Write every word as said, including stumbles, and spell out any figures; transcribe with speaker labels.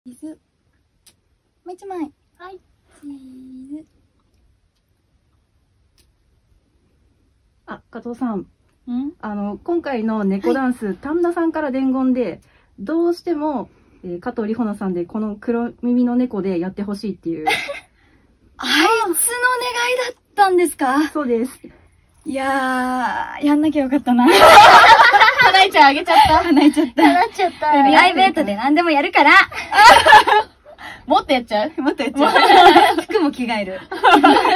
Speaker 1: チーズ。もう一枚。
Speaker 2: はい。
Speaker 1: チーズ。
Speaker 3: あ、加藤さん。
Speaker 1: ん
Speaker 3: あの、今回の猫ダンス、丹田さんから伝言で、どうしても、えー、加藤里穂菜さんでこの黒耳の猫でやってほしいっていう。
Speaker 1: あいつの願いだったんですか？
Speaker 3: そうです。
Speaker 1: いやー、やんなきゃよかったな。
Speaker 2: 叶えちゃんあげちゃった。
Speaker 1: 叶えちゃった。
Speaker 2: 叶っちゃった。
Speaker 1: プライベートで何でもやるから。
Speaker 2: もっとやっちゃう？
Speaker 1: もっとやっちゃう。服も着替える。